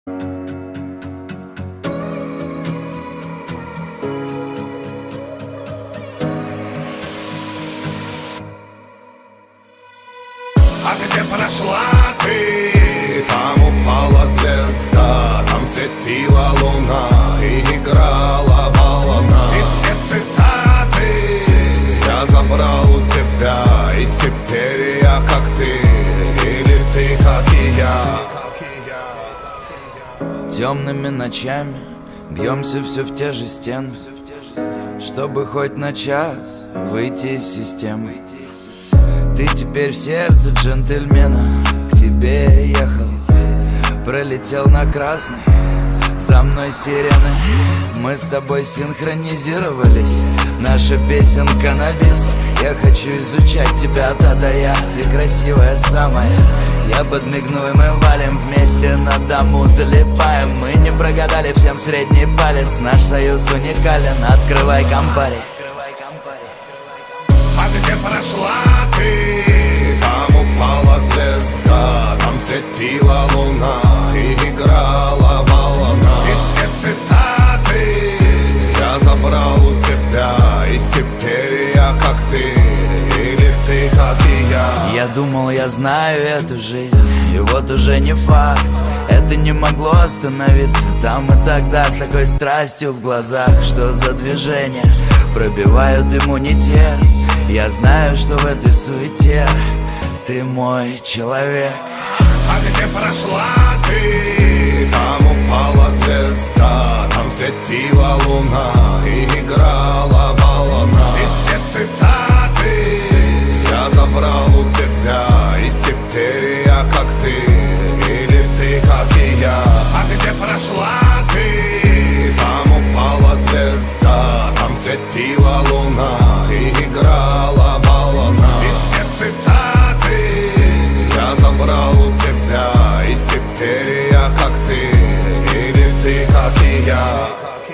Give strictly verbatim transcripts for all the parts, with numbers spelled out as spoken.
А где прошла ты? Там упала звезда, там светила луна и играла волна. И все цитаты я забрал у тебя, и теперь я как ты, или ты как и я. Темными ночами бьемся все в те же стены, чтобы хоть на час выйти из системы. Ты теперь в сердце джентльмена, к тебе ехал, пролетел на красный, за мной сирены. Мы с тобой синхронизировались, наша песенка на бис. Я хочу изучать тебя от А до Я, ты красивая самая. Я подмигну и мы валим вместе на дому, залипаем. Мы не прогадали, всем средний палец, наш союз уникален. Открывай компари. А где прошла ты? Там упала звезда, там светила луна и играла волна. И все цитаты я забрал у тебя, и теперь я как ты, или ты как и я. Я думал, я знаю эту жизнь, и вот уже не факт. Это не могло остановиться там и тогда, с такой страстью в глазах. Что за движения пробивают иммунитет? Я знаю, что в этой суете ты мой человек. А где прошла ты? Там упала звезда, там светила луна и играла волна. И все цитаты я забрал у тебя, и теперь я как ты, или ты как и я. А где прошла ты? Там упала звезда, там светила луна и играла волна. И все цитаты я забрал у тебя, и теперь я как ты, или ты как и я.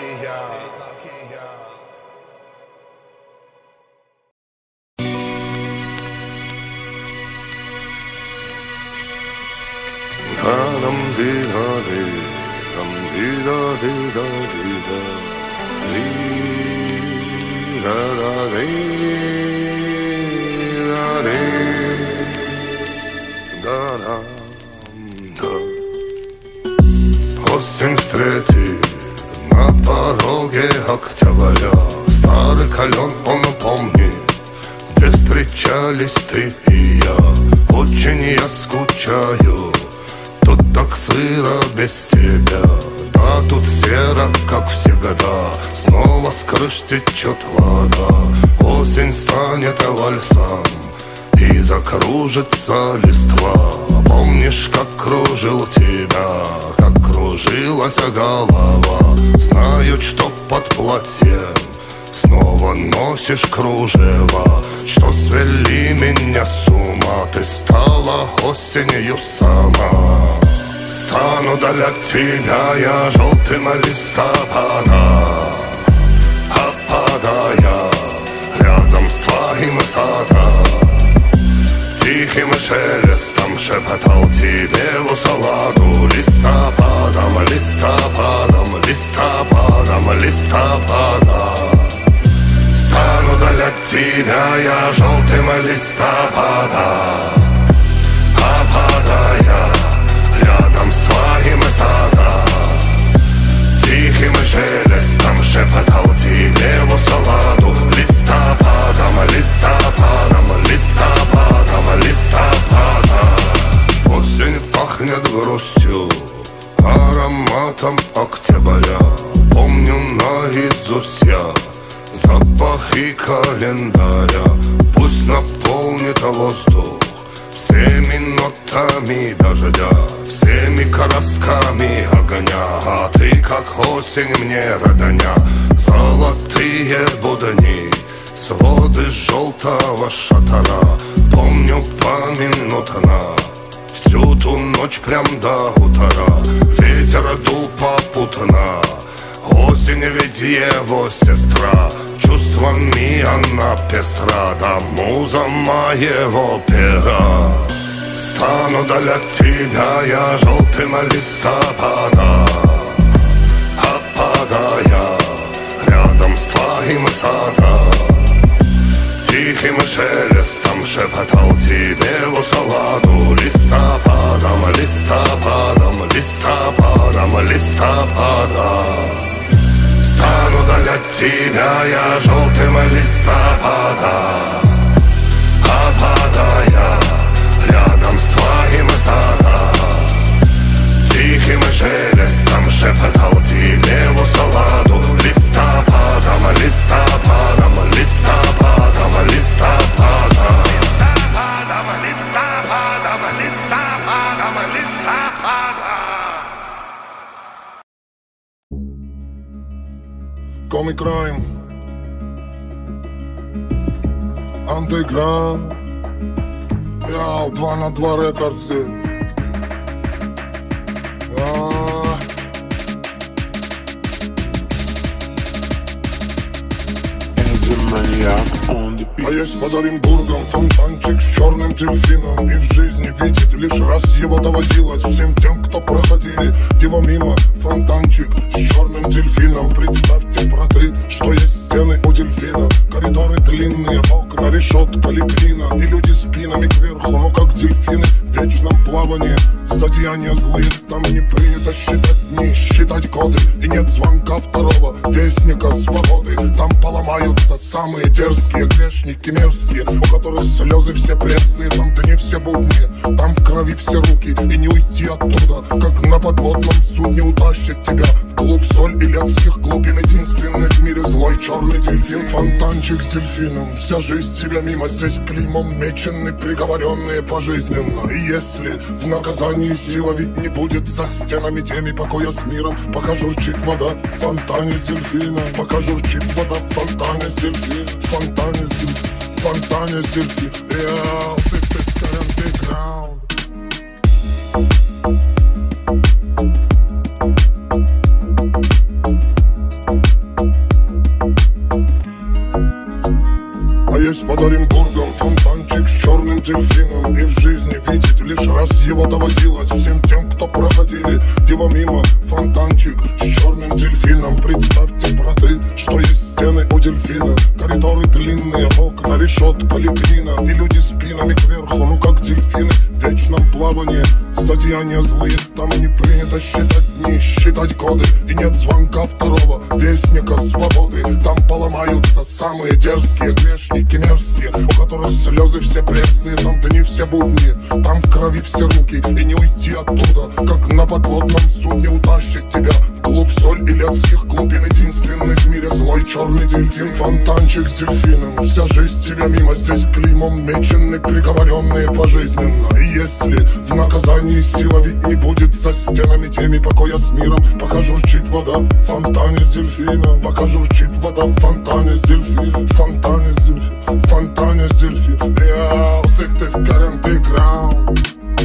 Осень встретит на пороге октября. Старый колен, он помнит, где встречались ты и я. Очень я скучаю, тут так сыро без тебя. Да, тут серо, как все года, снова с крыш течет вода. Осень станет вальсом и закружится листва. Помнишь, как кружил тебя, как кружилась голова. Знаю, что под платьем снова носишь кружева. Что свели меня с ума, ты стала осенью сама. Стану даль от тебя я желтым листопада, опадая рядом с твоим садом. Тихим шелестом шепотал тебе в усладу. Листопадом, листопадом, листопадом, листопадом. Стану даль от тебя я желтым листопадом, опадая рядом с твоим садом. Тихим шелестом шепотал тебе в усладу. Листопадом, листопадом, листопадом, листопадом. Осень пахнет грустью, ароматом октября. Помню наизусть я запахи календаря. Пусть наполнит воздух всеми нотами дождя, всеми красками огня. А ты, как осень, мне родня. Золотые будни, своды желтого шатара. Помню поминутно всю ту ночь прям до утра. Ветер дул попутно, осень ведь его сестра. Чувствами она пестра, да муза моего пера. Стану даль от тебя я желтым листопада, опадая рядом с твоим садом. Тихим шелестом шепотал тебе в усладу. Листопадом, листопадом, листопадом, листопада. Стану даль от тебя я желтым листопада, опадая рядом с твоим садом. Тихим шелестом шепотал тебе в усладу. Листопадом, листопадом, листопадом, листопадом. Листопадом, листопадом, листопадом, листопадом. Comic Crime, Underground, я два на два рекордсы. А есть под Оренбургом фонтанчик с черным дельфином, и в жизни видеть лишь раз его доводилось всем тем, кто проходили его мимо. Фонтанчик с черным дельфином. Представьте, браты, что есть стены у дельфина, коридоры длинные, окна, решетка, литрина, и люди спинами кверху, ну как дельфины в вечном плавании. Зодеяния злые, там не принято считать дни, считать годы, и нет звонка второго вестника свободы. Там поломаются самые дерзкие грешники мерзкие, у которых слезы все пресные. Там дни все будни, там в крови все руки, и не уйти оттуда, как на подводном судне утащит тебя в клуб соль и летских глубин. Единственный в мире злой черный дельфин. Фонтанчик с дельфином, вся жизнь тебя мимо. Здесь клеймом мечены приговоренные пожизненно. И если в наказании сила ведь не будет за стенами теми покоя с миром, пока журчит вода в фонтане с дельфином, пока журчит вода в фонтане с дельфином, в фонтане с дельфином, в фонтане с дельфином. Yeah, underground. А есть под Оренбургом фонтанчик с черным дельфином, и в жизни видеть лишь раз его доводилось всем тем, кто проходили его мимо. Фонтанчик с черным дельфином. Представьте, браты, что есть стены у дельфина, коридоры длинные, окна, решетка, литрина, и люди спинами кверху, ну как дельфины в вечном плавании. Зодеяния злые, там не принято считать дни, считать годы, и нет звонка второго вестника свободы. Там поломаются самые дерзкие грешники мерзкие, у которых слезы все пресные. Там дни все будни, там в крови все руки, и не уйти оттуда, как на подводном судне утащит тебя в клуб соль и летских глубин. Единственный в мире злой черный дельфин. Фонтанчик с дельфином, вся жизнь тебя мимо. Здесь клеймом мечены приговоренные пожизненно. И если в наказании сила ведь не будет за стенами теми покоя с миром, пока журчит вода в фонтане с дельфином, пока журчит вода в фонтане с дельфином, в фонтане с дельфином, в фонтане с дельфином. Я усык ты в Underground.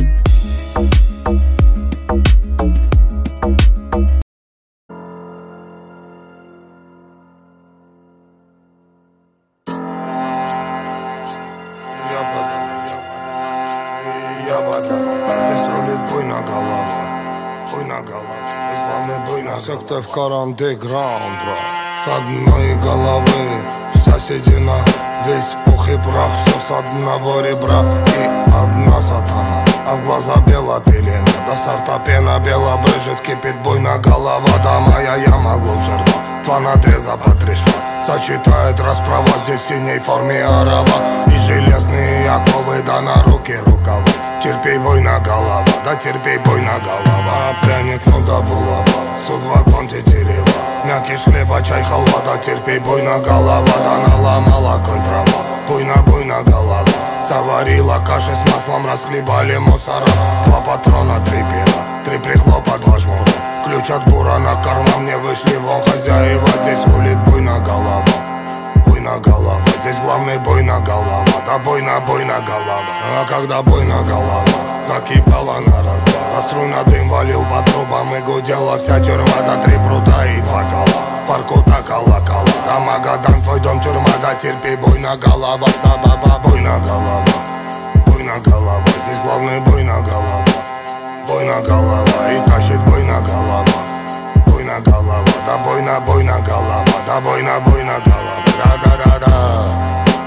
Секта в Underground, бро. С одной головы вся седина, весь пух и прах, все с одного ребра. И одна сатана, а в глаза бела пелена. До сорта пена бела брызжет, кипит буйна голова. Да моя яма глубже рва, два надреза по три шва. Сочетает расправа, здесь в синей форме арава, и железные оковы, да на руки рукава. Терпей, буйна голова, да терпей, буйна голова. Пряник, ну да булава, судва конти дерева. Мякиш хлеба, чай, халва, да терпей, буйна голова. Да наломала коль трава, буйна, буйна голова. Заварила каши с маслом, расхлебали мусора. Два патрона, три пера, три прихлопа, два жмура. Ключ от бура на карман, мне вышли вон хозяева. Здесь рулит буйна голова, буйна голова. Здесь главный буйна голова, да буйна, буйна голова. А когда буйна голова закипала на развал, а струйно дым валил по трубам, и гудела вся тюрьма. Да три прута и два кола, паркута колокола. Да Магадан, твой дом, тюрьма, да терпи, буйна голова. Да баба, буйна голова, буйна бойна голова, здесь главный бойна голова. Бойна голова и тащит бойна голова. Бойна голова, да бойна, бойна голова. Да бойна, бойна голова, да-да-да-да.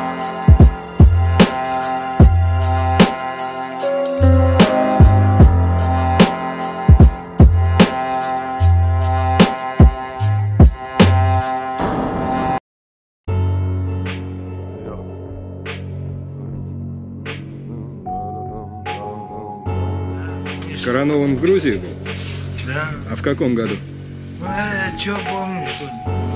Коронован в Грузии был? Да. А в каком году? Ну, я чё помню, что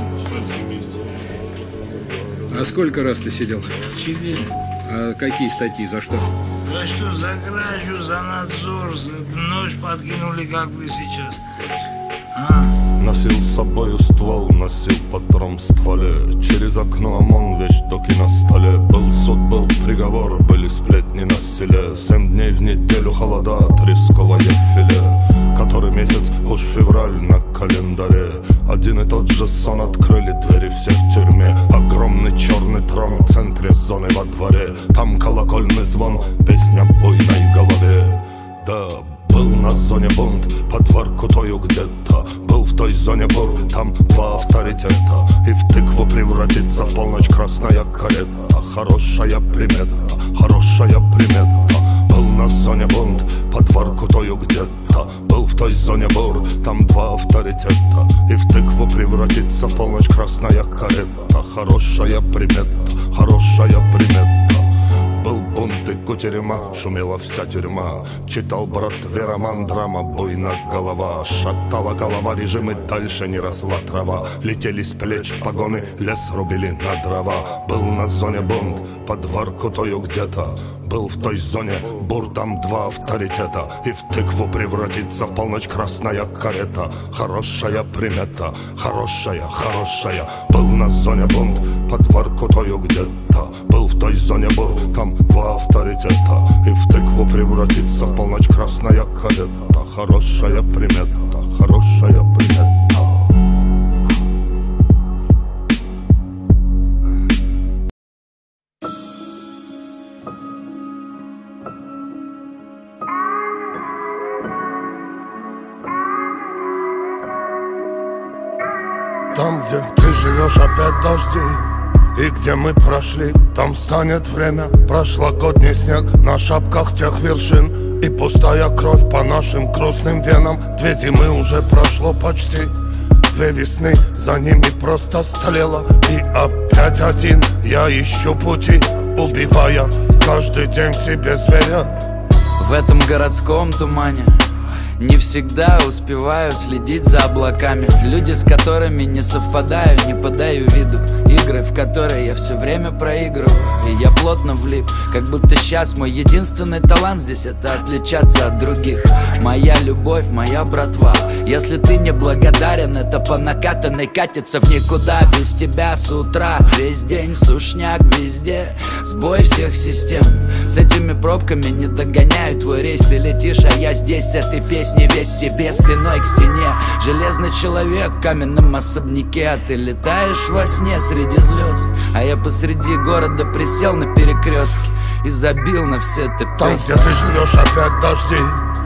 ли? А сколько раз ты сидел? Четыре. А какие статьи, за что? За что? За кражу, за надзор, за нож подкинули, как вы сейчас. А? Носил с собою ствол, носил патрон в стволе. Через окно ОМОН, вещдоки на столе. Был суд, был приговор, были сплетни на селе. Семь дней в неделю холода, тресковое филе. Который месяц, уж февраль на календаре. Один и тот же сон, открыли двери все в тюрьме. Огромный черный трон в центре зоны во дворе. Там колокольный звон, песня буйной голове. Да, был на зоне бунт, под Воркутою где-то. Был в той зоне бур, там два авторитета. И в тыкву превратится в полночь красная карета. Хорошая примета, хорошая примета. Был на зоне бунт, под Воркутою где-то. Был в той зоне бур, там два авторитета. И в тыкву превратится в полночь красная карета. Хорошая примета, хорошая примета. Был бунт и кутерьма, шумела вся тюрьма. Читал брат роман, драма, буйна голова. Шатала голова, режим и дальше не росла трава. Летели с плеч погоны, лес рубили на дрова. Был на зоне бунт, под Воркутою где-то. Был в той зоне бур, там два авторитета. И в тыкву превратится в полночь красная карета. Хорошая примета, хорошая, хорошая. Был на зоне бунт, под Воркутою где-то. Был в той зоне бур, там два авторитета. И в тыкву превратится в полночь красная карета. Хорошая примета, хорошая примета. Там, где ты живешь, опять дожди. И где мы прошли, там станет время. Прошлогодний снег на шапках тех вершин. И пустая кровь по нашим грустным венам. Две зимы уже прошло почти. Две весны, за ними просто стлело. И опять один я ищу пути, убивая каждый день в себе зверя. В этом городском тумане не всегда успеваю следить за облаками. Люди, с которыми не совпадаю, не подаю виду. Игры, в которые я все время проигрываю. И я плотно влип, как будто сейчас мой единственный талант здесь — это отличаться от других. Моя любовь, моя братва. Если ты не благодарен, это по накатанной катится в никуда. Без тебя с утра весь день сушняк везде. Сбой всех систем. С этими пробками не догоняю твой рейс. Ты летишь, а я здесь с этой песней. Не весь себе, спиной к стене. Железный человек в каменном особняке. А ты летаешь во сне среди звезд. А я посреди города присел на перекрестке и забил на все это песни. Там, где ты живешь, опять дожди.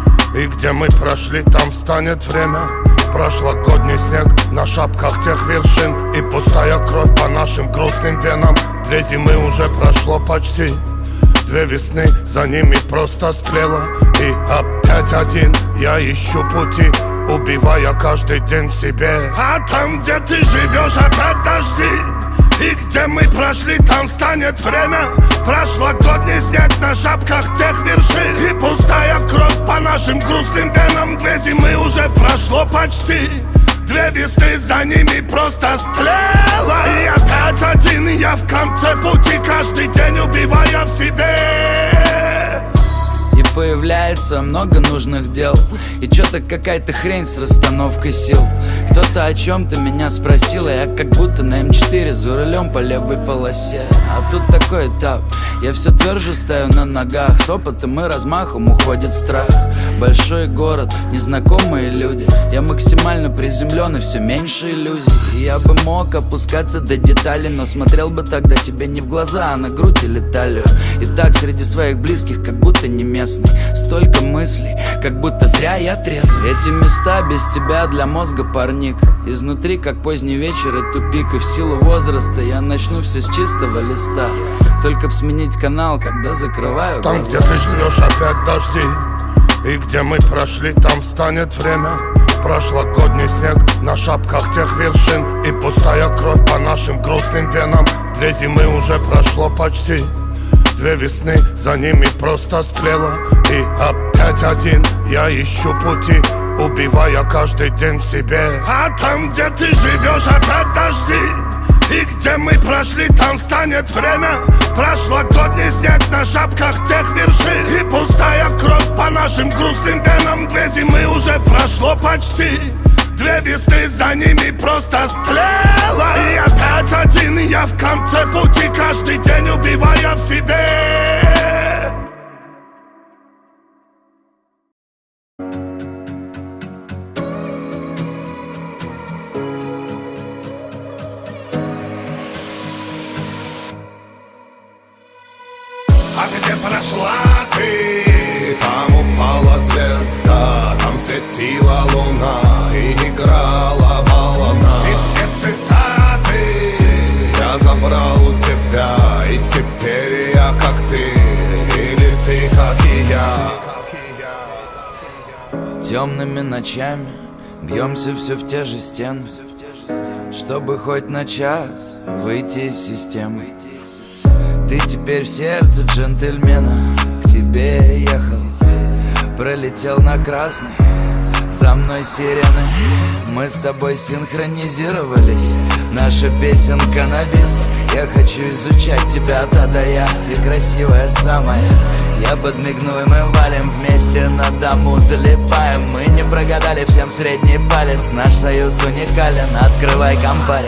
И где мы прошли, там станет время. Прошлогодний снег на шапках тех вершин. И пустая кровь по нашим грустным венам. Две зимы уже прошло почти. Две весны, за ними просто стрела. И опять один я ищу пути, убивая каждый день в себе. А там, где ты живешь, опять дожди. И где мы прошли, там станет время. Прошлогодний снег на шапках тех вершин. И пустая кровь по нашим грустным венам. Две зимы уже прошло почти. Две весны, за ними просто стрела. И опять один я в конце пути, каждый день убивая в себе. И появляется много нужных дел. И чё-то какая-то хрень с расстановкой сил. Кто-то о чем-то меня спросил, и я как будто на эм четыре за рулем по левой полосе. А тут такой этап, Я все тверже стою на ногах, с опытом и размахом уходит страх. Большой город, незнакомые люди, я максимально приземлен и все меньше иллюзий. И я бы мог опускаться до деталей, но смотрел бы тогда тебе не в глаза, а на грудь или талию. И так среди своих близких, как будто не местный. Столько мыслей, как будто зря я трезв. Эти места без тебя для мозга парник. Изнутри, как поздний вечер и тупик. И в силу возраста я начну все с чистого листа. Только б сменить канал, когда закрываю глаза. Там, где ты ждешь опять дожди, и где мы прошли, там встанет время. Прошлогодний снег на шапках тех вершин, и пустая кровь по нашим грустным венам. Две зимы уже прошло почти, две весны за ними просто стрела. И опять один я ищу пути, убивая каждый день в себе. А там, где ты живешь, опять дожди, и где мы прошли, там станет время. Прошлогодний снег на шапках тех вершин, и пустая кровь по нашим грустным венам. Две зимы уже прошло почти, две весны за ними просто стрела. И опять один я в конце пути, каждый день убивая в себе. А где прошла ты, там упала звезда, там светила луна и играла волна. И все цитаты я забрал у тебя, и теперь я как ты, или ты как и я. Темными ночами бьемся все в те же стены, чтобы хоть на час выйти из системы. Ты теперь в сердце джентльмена, к тебе ехал, пролетел на красный, за мной сирены. Мы с тобой синхронизировались, наша песенка на бис. Я хочу изучать тебя от А до Я, ты красивая самая. Я подмигну и мы валим вместе на дому, залипаем. Мы не прогадали, всем средний палец, наш союз уникален. Открывай компари.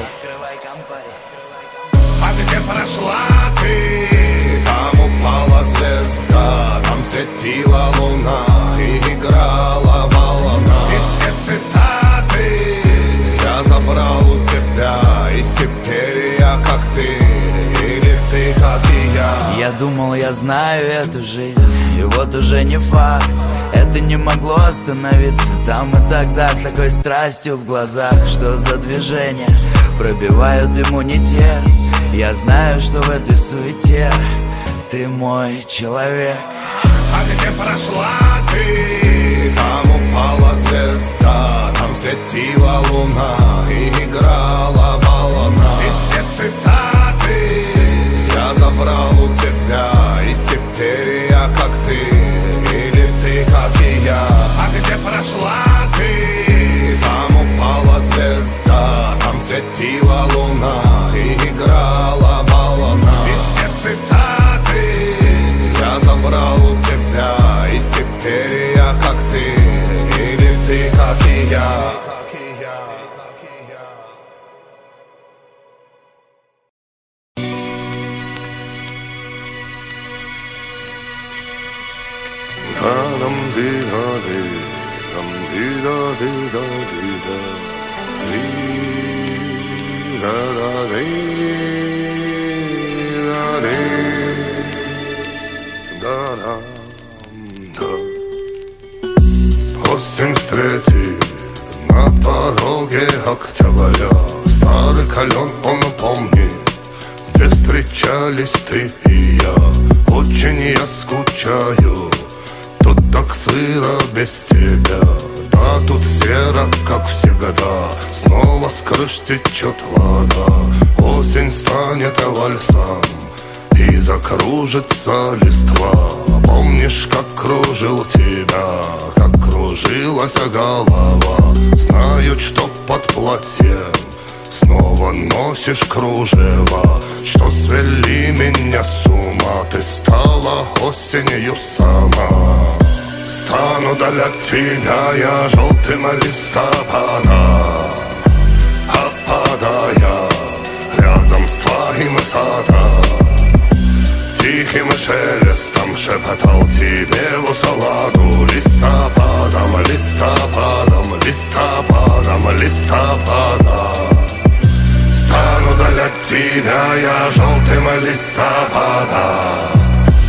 А где прошла ты, там упала звезда, там светила луна и играла волна. И все цитаты я забрал у тебя, и теперь я как ты, или ты как и я. Я думал, я знаю эту жизнь, и вот уже не факт. Это не могло остановиться там и тогда, с такой страстью в глазах. Что за движения пробивают иммунитет? Я знаю, что в этой суете ты мой человек. А где прошла ты, там упала звезда, там светила луна и играла волна. И все цитаты я забрал у тебя, и теперь я как ты, или ты как и я. А где прошла ты, там упала звезда, там светила луна и играла волна. И все цитаты я забрал у тебя, и теперь я как ты, или ты как и я. Осень встретит на пороге октября. Старый кален, он помнит, где встречались ты и я. Очень я скучаю, тут так сыро без тебя. Да, тут серо, как все года, снова с крыш течет вода. Осень станет вальсом и закружится листва. Помнишь, как кружил тебя, как кружилась голова. Знаю, что под платьем снова носишь кружева. Что свели меня с ума, ты стала осенью сама. Стану для тебя я желтым листопада, опадая рядом с твоим садом. Тихим шелестом шепотал тебе в усаладу. Листопадом, листопадом, листопадом, листопадом стану даль от тебя я желтым листопадом.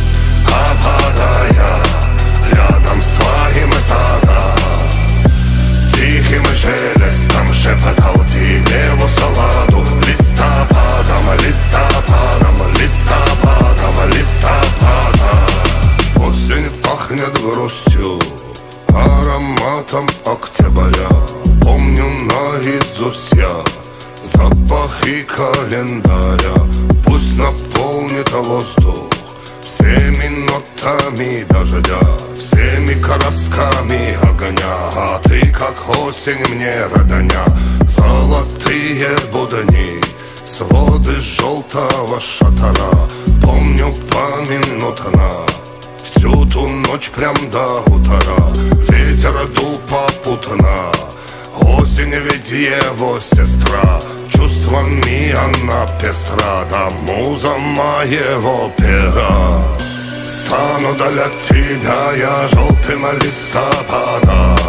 Опадая рядом с твоим садом, тихим шелестом шепотал тебе в усаладу. Листопадом, листопадом, листопадом, листопадом осень пахнет грустью, ароматом октября. Помню наизусть я запахи календаря. Пусть наполнит воздух всеми нотами дождя, всеми красками огня. А ты, как осень, мне родня. Золотые будни, своды желтого шатара. Помню поминутно всю ту ночь прям до утра. Ветер дул попутно, осень ведь его сестра. Чувствами она пестра, да муза моего пера. Стану даль от тебя я желтым листопадом.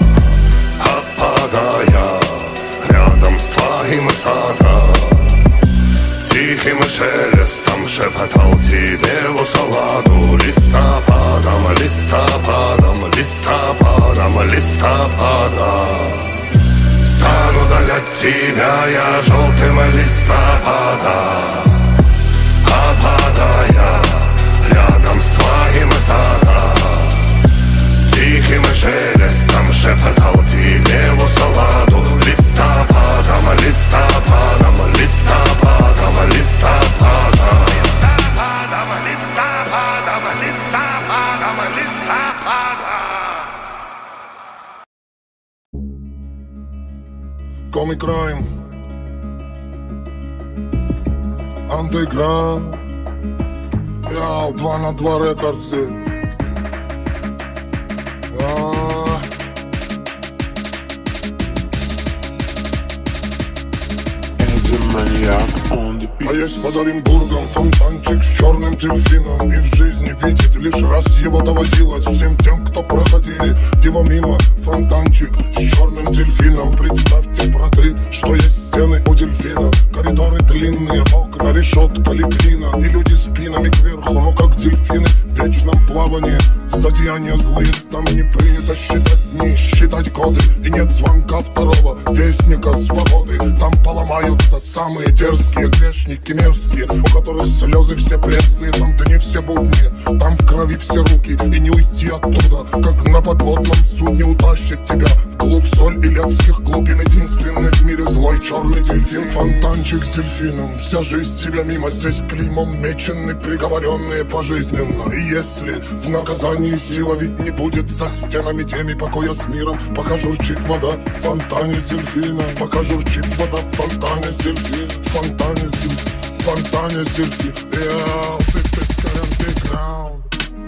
Опадая рядом с твоим садом, тихим шелестом шепотал тебе в усаладу. Листопадом, листопадом, листопадом, листопадом стану даль от тебя я желтым листопадом. Опадая рядом с твоим садом, тихим шелестом шепотал тебе в усаладу. Листопадом, листопадом, листопадом, листопадом, листопадом, листопадом, листопадом, листопадом. Comic Crime, Underground, я два на два рекордсы. А. А есть под Оренбургом фонтанчик с черным дельфином. И в жизни видеть лишь раз его доводилось всем тем, кто проходили его мимо. Фонтанчик с черным дельфином. Представьте, браты, что есть стены у дельфина. Коридоры длинные, окна, решетка, литрина. И люди спинами кверху, ну как дельфины в вечном плавании. Зодеяния злые, там не принято считать дни, считать годы. И нет звонка второго вестника свободы. Там поломаются самые дерзкие грешники мерзкие, у которых слезы все пресные. Там дни все будни, там в крови все руки. И не уйти оттуда, как на подводном судне утащит тебя в клуб соль и летских глубин. Единственный в мире злой черный дельфин. Фонтанчик с дельфином, вся жизнь тебя мимо. Здесь клеймом мечены, приговоренные пожизненно. И если в наказании сила ведь не будет за стенами теми покоя с миром, пока журчит вода в фонтане с дельфином. Пока журчит вода в фонтане с дельфином. В фонтане с дельфином, в фонтане с дельфином. Yeah, underground.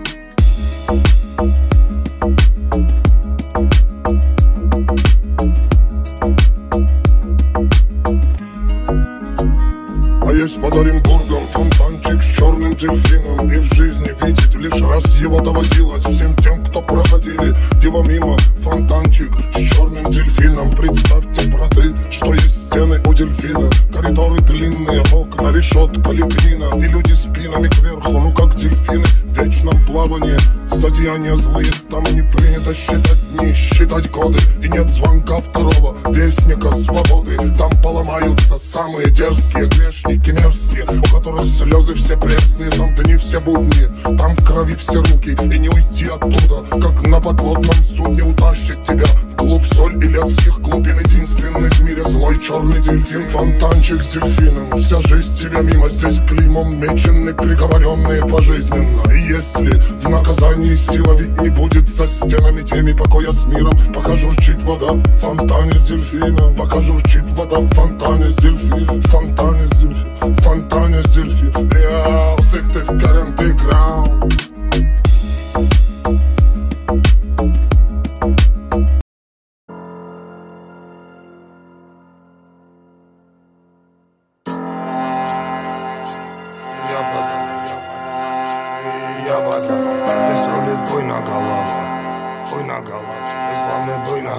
А есть под Оренбургом фонтанчик с черным дельфином. И в жизни видеть лишь раз его доводилось всем тем, кто проходили его мимо. Фонтанчик с черным дельфином. Представьте, браты, что есть стены у дельфина. Коридоры длинные, окна, решетка, литрина. И люди спинами кверху, ну как дельфины в вечном плавании. Зодеяния злые, там не принято считать дни, считать годы. И нет звонка второго вестника свободы. Там поломаются самые дерзкие грешники мерзкие, у которых слезы все пресные. Там дни все будни, там в крови все руки. И не уйти оттуда, как на подводном судне утащит тебя в клуб соль и летских глубин. Единственный в мире злой черный дельфин. Фонтанчик с дельфином, вся жизнь тебя мимо. Здесь клеймом мечены, приговоренные пожизненно. И если в наказании сила ведь не будет за стенами теми покоя с миром, пока журчит вода в фонтане с дельфином. Пока журчит вода в фонтане с дельфином. В фонтане с дельфином, в фонтане с дельфином. Я усык ты в Underground.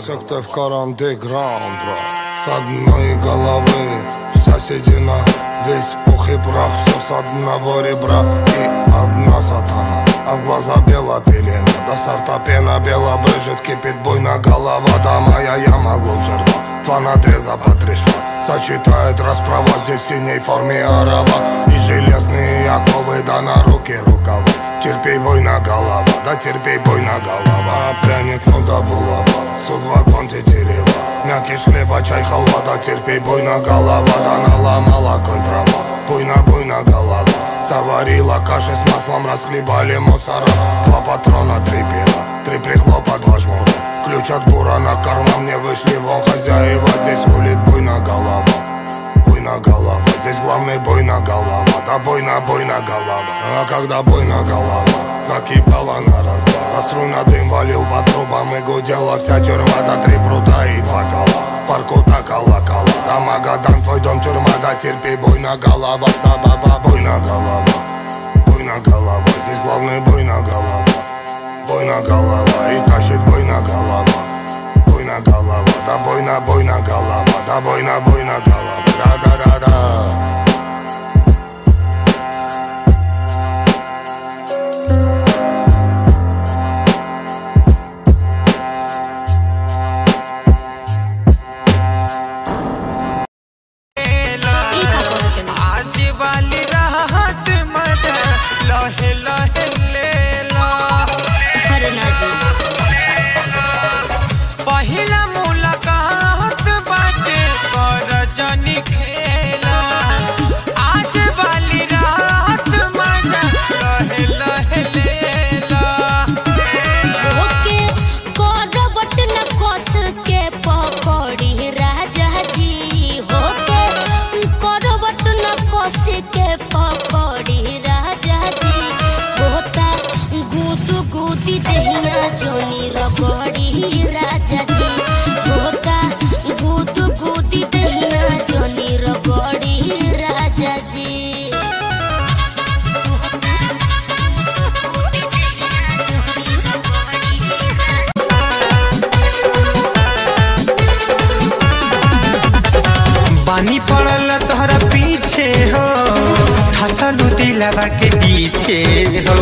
Сектор в карантиграм, брат. С одной головы вся седина, весь пух и прах, все с одного ребра. И одна сатана, а в глаза бела пелена. До сорта пена бела брызжет, кипит буйна голова. Да моя яма глубже рва, два надреза по три шва. Сочетает расправа, здесь в синей форме арава. И железные оковы, да на руки рукава. Терпей, буйна голова, да терпей, буйна голова. Пряник, ну да булава, суд вагон тетерева. Мякиш хлеба, чай, халва, да терпей, буйна голова. Да наломала коль трава, буйна, буйна голова. Заварила каши с маслом, расхлебали мусора. Два патрона, три пера, три прихлопа, два жмура. Ключ от бура на карман, мне вышли вон хозяева. Здесь рулит буйна голова, буйна голова. Здесь главный буйна голова, да буйна, буйна голова. А когда буйна голова закипала на развал, а струйно дым валил по трубам и гудела вся тюрьма. Да три прута и два кола, паркута колокола. Да Магадан, твой дом тюрьма, да терпи, буйна голова. Да баба, буйна голова, буйна голова. Здесь главный буйна голова, буйна голова. И тащит буйна голова, буйна голова. Да буйна, буйна голова, да буйна, буйна голова. Да, да, да, да. पानी पड़ल तोहरा पीछे हो, धसलू दिलवा के पीछे हो।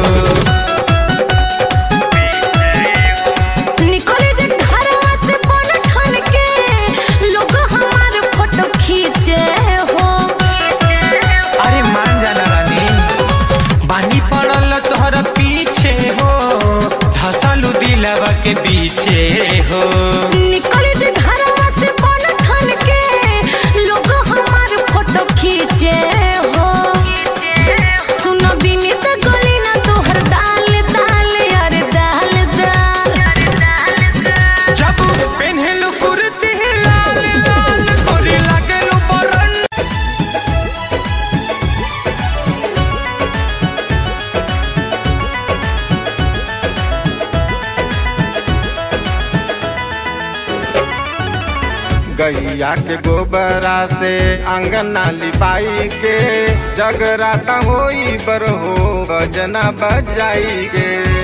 निकले जे घरवा से बन ठन के लोग हमार फोटो खींचे हो। अरे मान जाना रानी, पानी पड़ल तोहरा पीछे हो, धसलू दिलवा के पीछे हो। निकले जे घरवा से बन ठन के लोग हमार फोटो खींचे हो। सुन बिनित गली ना तोहर दाल दाल यार दाल दाल। जब पेन्हलू कुर्ती लाल लाल गोरी लागलू बरन। गैया के गोबरा से अंगना लिपाई के, जगराता होई बरहो बजना बजाई के,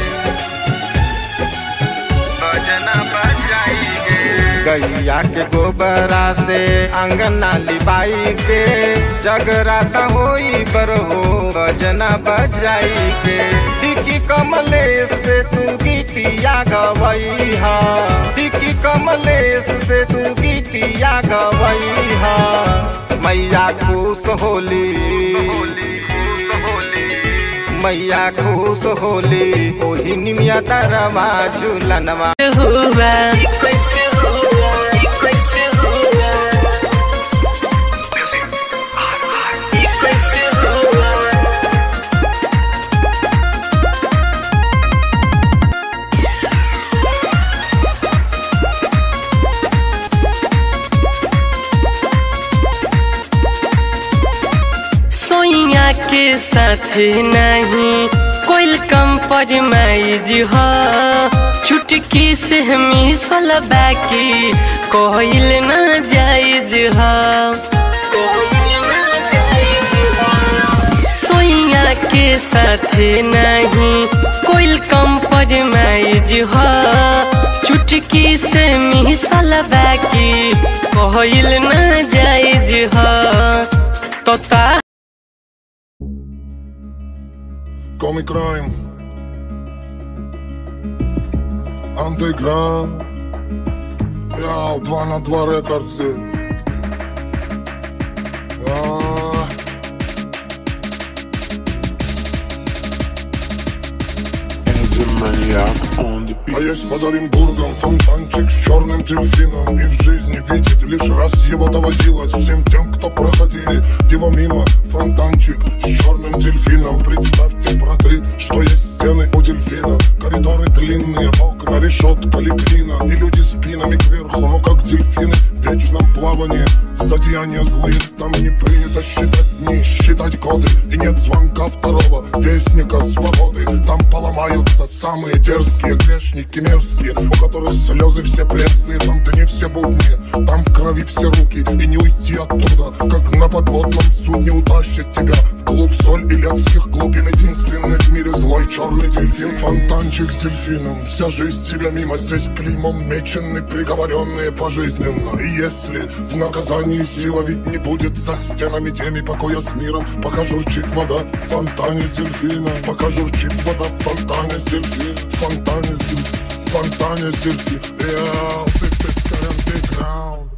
बजना बजाई के। गैया के गोबरा से अंगना लिपाई के, जगराता होई बरहो बजना बजाई के। टिकी कमलेश से तू गीतिया गवई हा, टिकी कमलेश से तू गीतिया गवई हा। मैया खुश होली, मैया खुश होली, ओही निमिया तरवा झूलनवा हुआ के साथ नहीं कोई कम परमाइज हो। छुटकी से मिसल बाकी कोइल न जायज हो, सोइया के साथ नहीं कोई कम पर फरमाइज हो चुटकी से मिसल बाकी कहल न जायज हो तो ता Коми Крайм Андеграунд Я два на два рекордсы А есть под Оренбургом фонтанчик с черным дельфином. И в жизни видеть лишь раз его доводилось всем тем, кто проходили его мимо. Фонтанчик с черным дельфином. Представьте, браты, что есть стены у дельфина. Коридоры длинные, окна, решетка, литрина. И люди спинами кверху, ну как дельфины в вечном плавании. Зодеяния злые, там не принято считать дни, считать годы. И нет звонка второго вестника свободы. Там поломаются самые дерзкие грешники мерзкие, у которых слезы все пресные. Там дни все будни, там в крови все руки. И не уйти оттуда, как на подводном судне утащит тебя в клуб соль и летских глубин. Единственный в мире злой черный дельфин. Фонтанчик с дельфином, вся жизнь тебя мимо. Здесь клеймом мечены, приговоренные пожизненно. И если в наказании сила ведь не будет за стенами теми покоя с миром, пока журчит вода в фонтане с дельфином. Пока журчит вода в фонтане с дельфином. Фонтане с дельфином. Фонтане с дельфином. Yeah, fifty underground.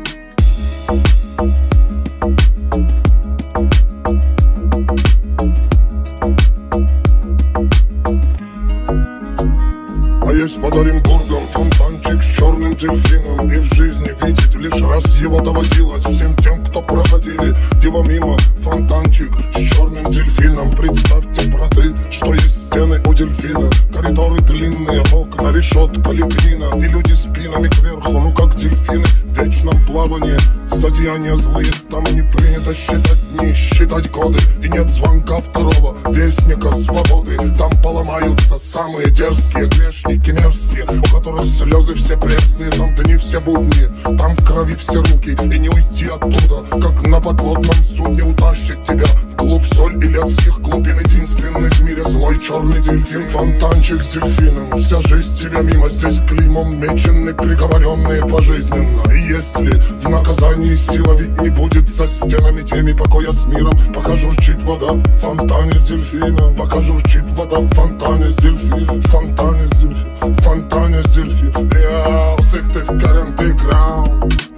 А есть под Оренбургом фонтанчик с черным дельфином. И в жизни видеть лишь раз его доводилось всем тем, кто проходили его мимо. Фонтанчик с черным дельфином. Представьте, браты, что есть стены у дельфина. Коридоры длинные, окна, решетка, литрина. И люди спинами кверху, ну как дельфины в вечном плавании. Зодеяния злые, там не принято считать дни, считать годы. И нет звонка второго вестника свободы. Там поломаются самые дерзкие грешники мерзкие, у которых слезы все пресные. Там дни все будни, там в крови все руки. И не уйти оттуда, как на подводном судне утащит тебя в клуб соль и летских глубин. Единственный в мире злой черный дельфин. Фонтанчик с дельфином, вся жизнь тебя мимо. Здесь клеймом мечены, приговоренные пожизненно. И если в наказании сила ведь не будет за стенами теми покоя с миром, пока журчит вода в фонтане с дельфином. Пока журчит вода в фонтане с дельфином. Фонтане с дельфином. Фонтане с дельфином. Я усык ты в Underground.